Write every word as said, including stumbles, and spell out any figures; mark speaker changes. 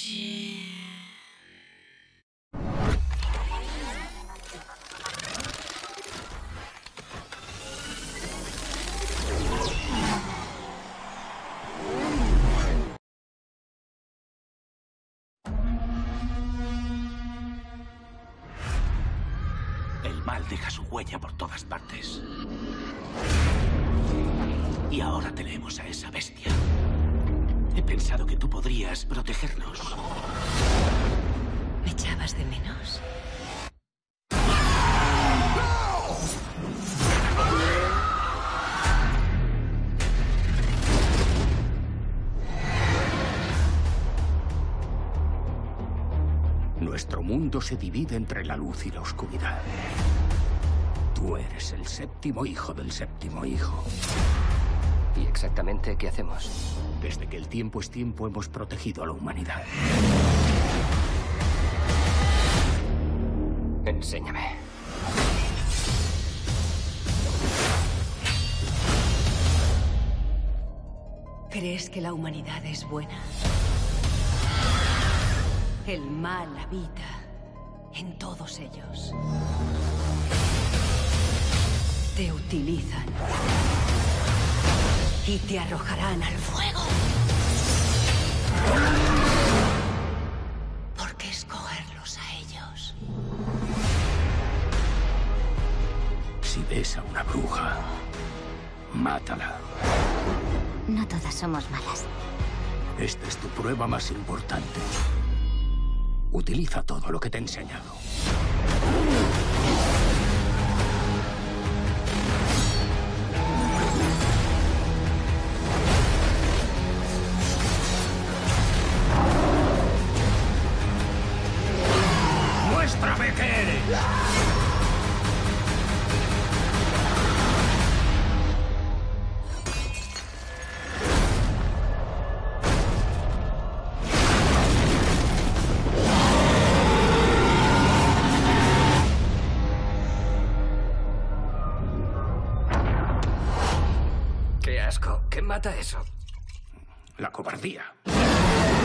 Speaker 1: El mal deja su huella por todas partes. Y ahora tenemos a esa bestia. He pensado que tú podrías protegernos.
Speaker 2: ¿Me echabas de menos?
Speaker 3: Nuestro mundo se divide entre la luz y la oscuridad. Tú eres el séptimo hijo del séptimo hijo.
Speaker 4: ¿Y exactamente qué hacemos?
Speaker 3: Desde que el tiempo es tiempo hemos protegido a la humanidad.
Speaker 4: Enséñame.
Speaker 2: ¿Crees que la humanidad es buena? El mal habita en todos ellos. Te utilizan y te arrojarán al fuego. ¿Por qué escogerlos a ellos?
Speaker 3: Si ves a una bruja, mátala.
Speaker 5: No todas somos malas.
Speaker 3: Esta es tu prueba más importante. Utiliza todo lo que te he enseñado. ¡Muéstrame qué eres!
Speaker 4: ¡Qué asco! ¿Qué mata eso?
Speaker 3: La cobardía.